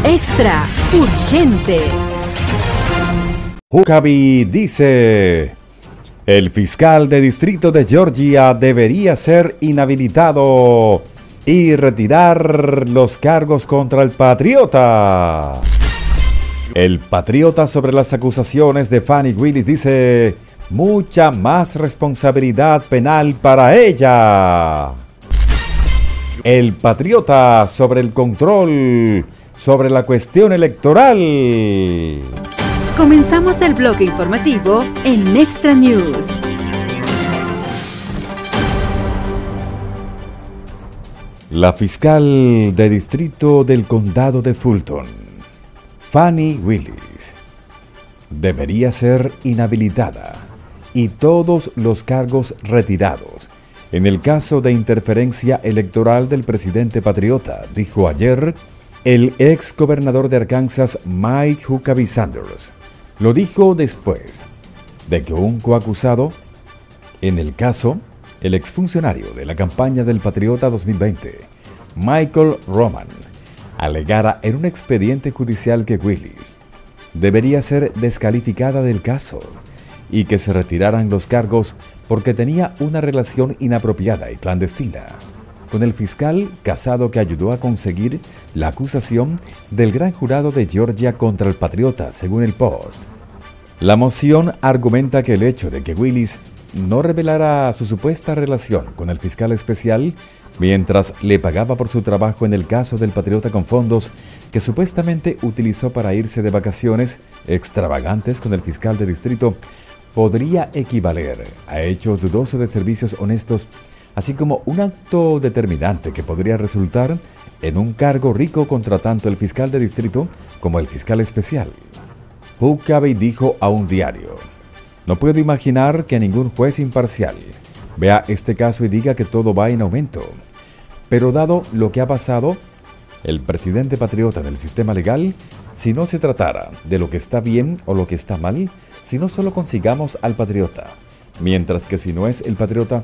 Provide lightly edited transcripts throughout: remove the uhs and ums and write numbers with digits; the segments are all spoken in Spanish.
Extra urgente. Huckabee dice: el fiscal de distrito de Georgia debería ser inhabilitado y retirar los cargos contra el patriota. El patriota sobre las acusaciones de Fani Willis dice: mucha más responsabilidad penal para ella. El patriota sobre el control sobre la cuestión electoral. Comenzamos el bloque informativo en Extra News. La fiscal de distrito del condado de Fulton, Fani Willis, debería ser inhabilitada y todos los cargos retirados en el caso de interferencia electoral del presidente patriota, dijo ayer el ex gobernador de Arkansas, Mike Huckabee Sanders. Lo dijo después de que un coacusado en el caso, el exfuncionario de la campaña del Patriota 2020, Michael Roman, alegara en un expediente judicial que Willis debería ser descalificada del caso y que se retiraran los cargos porque tenía una relación inapropiada y clandestina con el fiscal casado que ayudó a conseguir la acusación del gran jurado de Georgia contra el patriota, según el Post. La moción argumenta que el hecho de que Willis no revelara su supuesta relación con el fiscal especial mientras le pagaba por su trabajo en el caso del patriota con fondos que supuestamente utilizó para irse de vacaciones extravagantes con el fiscal de distrito podría equivaler a hechos dudosos de servicios honestos, así como un acto determinante que podría resultar en un cargo rico contra tanto el fiscal de distrito como el fiscal especial. Huckabee dijo a un diario: no puedo imaginar que ningún juez imparcial vea este caso y diga que todo va en aumento. Pero dado lo que ha pasado, el presidente patriota del sistema legal, si no se tratara de lo que está bien o lo que está mal, si no solo consigamos al patriota, mientras que si no es el patriota,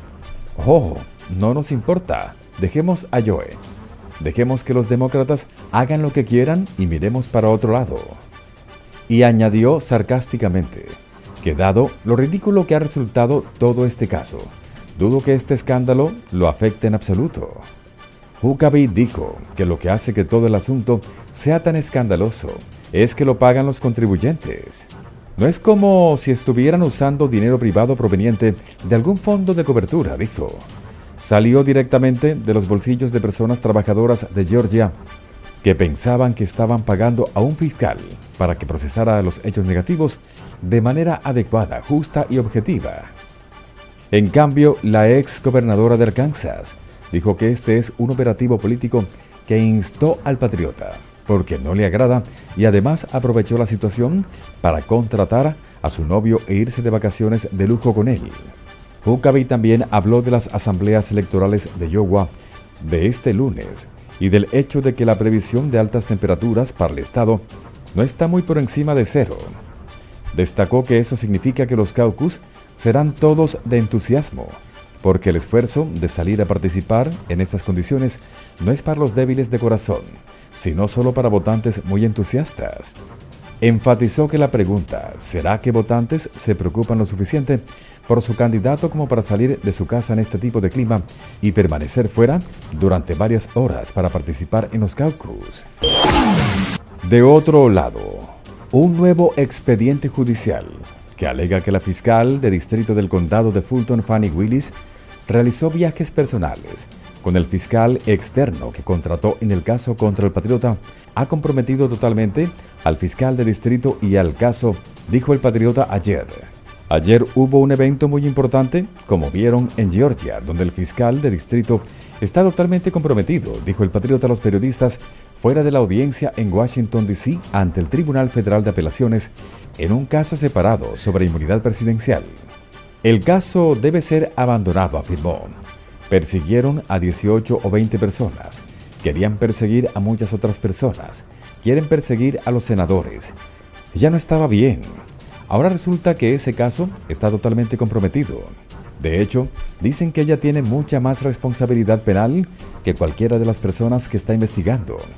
no nos importa, dejemos a Joe, dejemos que los demócratas hagan lo que quieran y miremos para otro lado. Y añadió sarcásticamente que dado lo ridículo que ha resultado todo este caso, dudo que este escándalo lo afecte en absoluto. Huckabee dijo que lo que hace que todo el asunto sea tan escandaloso es que lo pagan los contribuyentes. No es como si estuvieran usando dinero privado proveniente de algún fondo de cobertura, dijo. Salió directamente de los bolsillos de personas trabajadoras de Georgia que pensaban que estaban pagando a un fiscal para que procesara los hechos negativos de manera adecuada, justa y objetiva. En cambio, la ex gobernadora de Arkansas dijo que este es un operativo político que instó al patriota porque no le agrada y además aprovechó la situación para contratar a su novio e irse de vacaciones de lujo con él. Huckabee también habló de las asambleas electorales de Iowa de este lunes y del hecho de que la previsión de altas temperaturas para el estado no está muy por encima de cero. Destacó que eso significa que los caucus serán todos de entusiasmo, porque el esfuerzo de salir a participar en estas condiciones no es para los débiles de corazón, sino solo para votantes muy entusiastas. Enfatizó que la pregunta ¿será que votantes se preocupan lo suficiente por su candidato como para salir de su casa en este tipo de clima y permanecer fuera durante varias horas para participar en los caucus? De otro lado, un nuevo expediente judicial que alega que la fiscal de distrito del condado de Fulton, Fani Willis, realizó viajes personales con el fiscal externo que contrató en el caso contra el patriota, ha comprometido totalmente al fiscal de distrito y al caso, dijo el patriota ayer. Ayer hubo un evento muy importante, como vieron en Georgia, donde el fiscal de distrito está totalmente comprometido, dijo el patriota a los periodistas fuera de la audiencia en Washington, D.C. ante el Tribunal Federal de Apelaciones en un caso separado sobre inmunidad presidencial. El caso debe ser abandonado, afirmó. Persiguieron a 18 o 20 personas. Querían perseguir a muchas otras personas. Quieren perseguir a los senadores. Ya no estaba bien. Ahora resulta que ese caso está totalmente comprometido. De hecho, dicen que ella tiene mucha más responsabilidad penal que cualquiera de las personas que está investigando.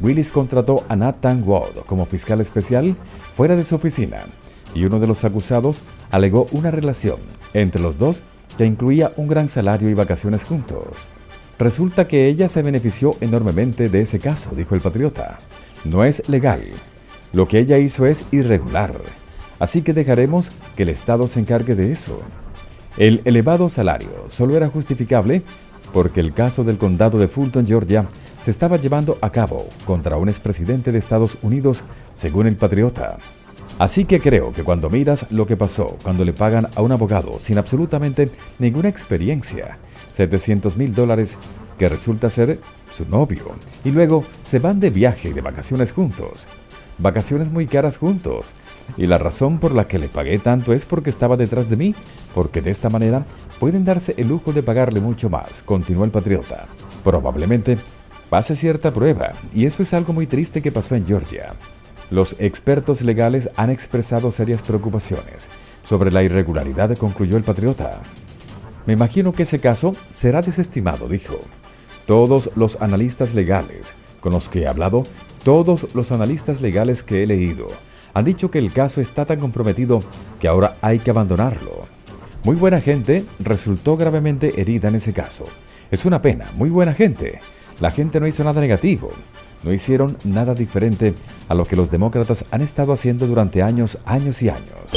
Willis contrató a Nathan Wood como fiscal especial fuera de su oficina, y uno de los acusados alegó una relación entre los dos que incluía un gran salario y vacaciones juntos. Resulta que ella se benefició enormemente de ese caso, dijo el patriota. No es legal. Lo que ella hizo es irregular. Así que dejaremos que el Estado se encargue de eso. El elevado salario solo era justificable porque el caso del condado de Fulton, Georgia, se estaba llevando a cabo contra un expresidente de Estados Unidos, según el patriota. Así que creo que cuando miras lo que pasó cuando le pagan a un abogado sin absolutamente ninguna experiencia, $700,000, que resulta ser su novio, y luego se van de viaje y de vacaciones juntos. Vacaciones muy caras juntos. Y la razón por la que le pagué tanto es porque estaba detrás de mí, porque de esta manera pueden darse el lujo de pagarle mucho más, continuó el patriota. Probablemente pase cierta prueba, y eso es algo muy triste que pasó en Georgia. Los expertos legales han expresado serias preocupaciones sobre la irregularidad, concluyó el patriota. Me imagino que ese caso será desestimado, dijo. Todos los analistas legales con los que he hablado, todos los analistas legales que he leído, han dicho que el caso está tan comprometido que ahora hay que abandonarlo. Muy buena gente resultó gravemente herida en ese caso. Es una pena, muy buena gente. La gente no hizo nada negativo. No hicieron nada diferente a lo que los demócratas han estado haciendo durante años y años.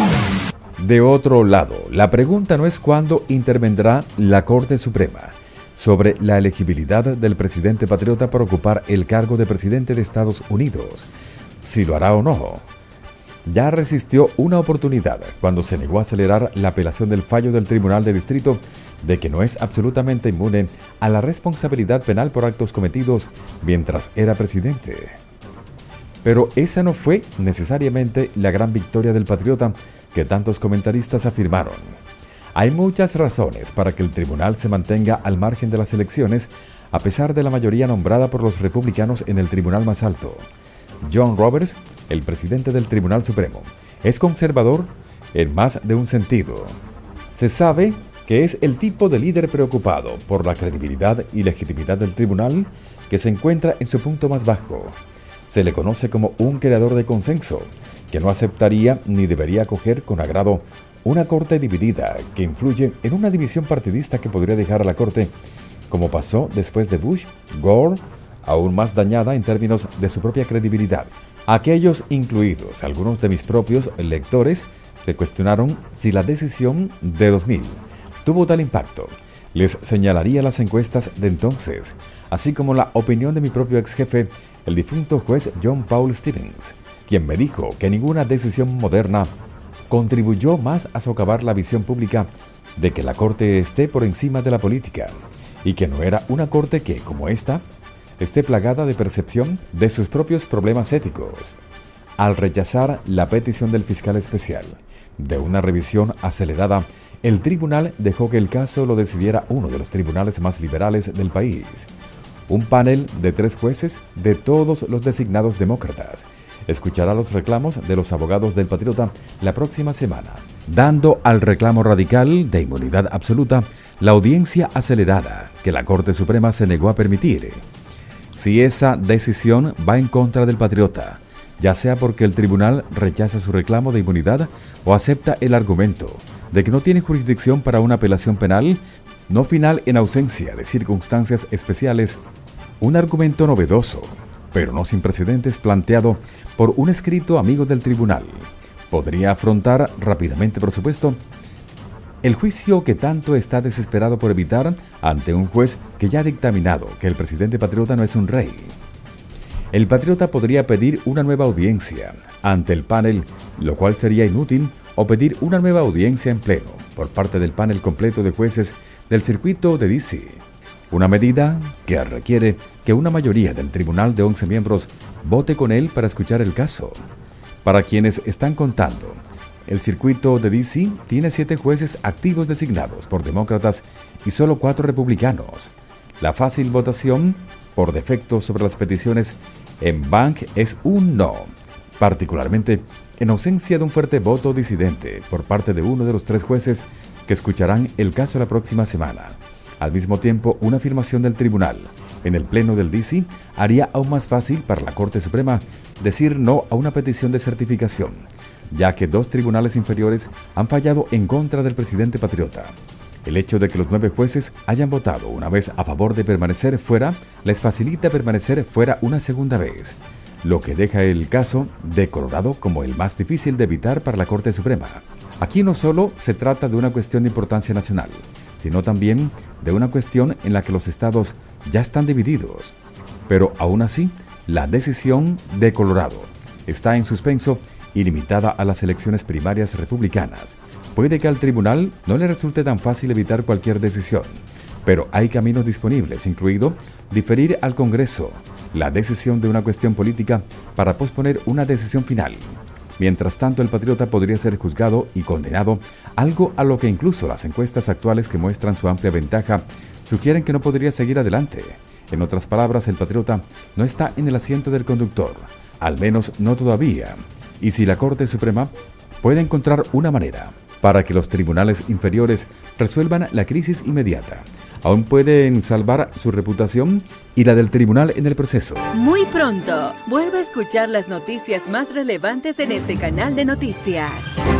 De otro lado, la pregunta no es cuándo intervendrá la Corte Suprema sobre la elegibilidad del presidente patriota para ocupar el cargo de presidente de Estados Unidos, si lo hará o no. Ya resistió una oportunidad cuando se negó a acelerar la apelación del fallo del Tribunal de Distrito de que no es absolutamente inmune a la responsabilidad penal por actos cometidos mientras era presidente. Pero esa no fue necesariamente la gran victoria del patriota que tantos comentaristas afirmaron. Hay muchas razones para que el tribunal se mantenga al margen de las elecciones, a pesar de la mayoría nombrada por los republicanos en el tribunal más alto. John Roberts, el presidente del Tribunal Supremo, es conservador en más de un sentido. Se sabe que es el tipo de líder preocupado por la credibilidad y legitimidad del tribunal que se encuentra en su punto más bajo. Se le conoce como un creador de consenso, que no aceptaría ni debería acoger con agrado una corte dividida que influye en una división partidista que podría dejar a la corte, como pasó después de Bush, Gore, aún más dañada en términos de su propia credibilidad. Aquellos incluidos, algunos de mis propios lectores, que cuestionaron si la decisión de 2000 tuvo tal impacto, les señalaría las encuestas de entonces, así como la opinión de mi propio ex jefe, el difunto juez John Paul Stevens, quien me dijo que ninguna decisión moderna contribuyó más a socavar la visión pública de que la corte esté por encima de la política, y que no era una corte que, como esta, esté plagada de percepción de sus propios problemas éticos. Al rechazar la petición del fiscal especial de una revisión acelerada, el tribunal dejó que el caso lo decidiera uno de los tribunales más liberales del país. Un panel de 3 jueces de todos los designados demócratas escuchará los reclamos de los abogados del patriota la próxima semana, dando al reclamo radical de inmunidad absoluta la audiencia acelerada que la Corte Suprema se negó a permitir. Si esa decisión va en contra del patriota, ya sea porque el tribunal rechaza su reclamo de inmunidad o acepta el argumento de que no tiene jurisdicción para una apelación penal, no final en ausencia de circunstancias especiales, un argumento novedoso, pero no sin precedentes, planteado por un escrito amigo del tribunal, podría afrontar rápidamente, por supuesto, el juicio que tanto está desesperado por evitar ante un juez que ya ha dictaminado que el presidente patriota no es un rey. El patriota podría pedir una nueva audiencia ante el panel, lo cual sería inútil, o pedir una nueva audiencia en pleno por parte del panel completo de jueces del circuito de D.C., una medida que requiere que una mayoría del tribunal de 11 miembros vote con él para escuchar el caso. Para quienes están contando, el circuito de D.C. tiene 7 jueces activos designados por demócratas y solo 4 republicanos. La fácil votación por defecto sobre las peticiones en banc es un no, particularmente en ausencia de un fuerte voto disidente por parte de uno de los 3 jueces que escucharán el caso la próxima semana. Al mismo tiempo, una afirmación del tribunal en el Pleno del DC haría aún más fácil para la Corte Suprema decir no a una petición de certificación, ya que 2 tribunales inferiores han fallado en contra del presidente patriota. El hecho de que los 9 jueces hayan votado una vez a favor de permanecer fuera les facilita permanecer fuera una segunda vez, lo que deja el caso de Colorado como el más difícil de evitar para la Corte Suprema. Aquí no solo se trata de una cuestión de importancia nacional, sino también de una cuestión en la que los estados ya están divididos. Pero aún así, la decisión de Colorado está en suspenso y limitada a las elecciones primarias republicanas. Puede que al tribunal no le resulte tan fácil evitar cualquier decisión, pero hay caminos disponibles, incluido diferir al Congreso la decisión de una cuestión política para posponer una decisión final. Mientras tanto, el patriota podría ser juzgado y condenado, algo a lo que incluso las encuestas actuales que muestran su amplia ventaja sugieren que no podría seguir adelante. En otras palabras, el patriota no está en el asiento del conductor, al menos no todavía. Y si la Corte Suprema puede encontrar una manera para que los tribunales inferiores resuelvan la crisis inmediata, aún pueden salvar su reputación y la del tribunal en el proceso. Muy pronto, vuelve a escuchar las noticias más relevantes en este canal de noticias.